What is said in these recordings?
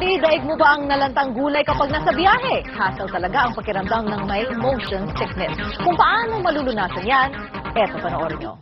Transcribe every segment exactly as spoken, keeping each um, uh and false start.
Mami, daig mo ba ang nalantang gulay kapag nasa biyahe? Hassle talaga ang pakiramdam ng may motion sickness. Kung paano malulunasan yan, eto panoorin nyo.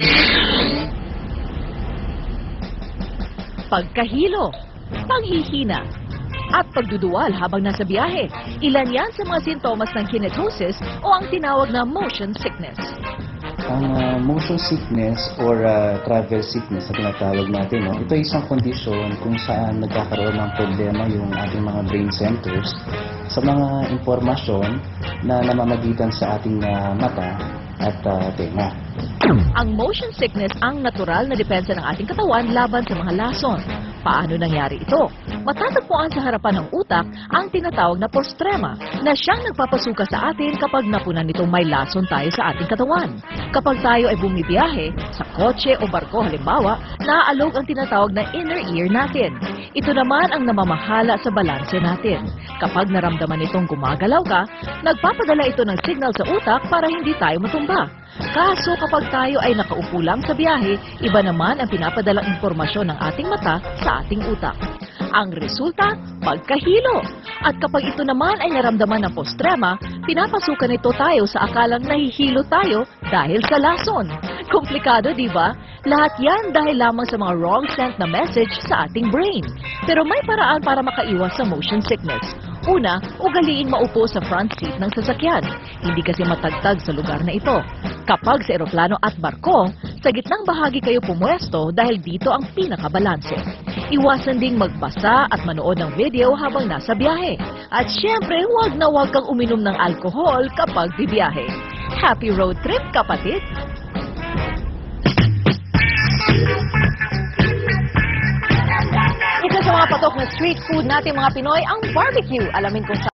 Pagkahilo, paghihina, at pagduduwal habang nasa biyahe. Ilan yan sa mga sintomas ng kinetosis o ang tinawag na motion sickness. Ang uh, motion sickness or uh, travel sickness na tinatawag natin, no? Ito ay isang kondisyon kung saan nagkakaroon ng problema yung ating mga brain centers sa mga impormasyon na namamagitan sa ating uh, mata at uh, tenga. Ang motion sickness ang natural na depensa ng ating katawan laban sa mga lason. Paano nangyari ito? Matatagpuan sa harapan ng utak ang tinatawag na postrema na siyang nagpapasuka sa atin kapag napunan nitong may lason tayo sa ating katawan. Kapag tayo ay bumibiyahe, sa kotse o barko halimbawa, naaalog ang tinatawag na inner ear natin. Ito naman ang namamahala sa balanse natin. Kapag naramdaman nitong gumagalaw ka, nagpapadala ito ng signal sa utak para hindi tayo matumba. Kaso kapag tayo ay nakaupo lang sa biyahe, iba naman ang pinapadalang impormasyon ng ating mata sa ating utak. Ang resulta, pagkahilo. At kapag ito naman ay naramdaman ng postrema, pinapasukan nito tayo sa akalang nahihilo tayo dahil sa lason. Komplikado, di ba? Lahat yan dahil lamang sa mga wrong sent na message sa ating brain. Pero may paraan para makaiwas sa motion sickness. Una, ugaliing maupo sa front seat ng sasakyan. Hindi kasi matagtag sa lugar na ito. Kapag sa eroplano at barko, sa gitnang bahagi kayo pumuesto dahil dito ang pinakabalanse. Iwasan ding magbasa at manood ng video habang nasa biyahe. At syempre, huwag na huwag kang uminom ng alkohol kapag bibiyahe. Happy road trip, kapatid! Isa sa mga patok na street food natin mga Pinoy ang barbecue. Alamin kung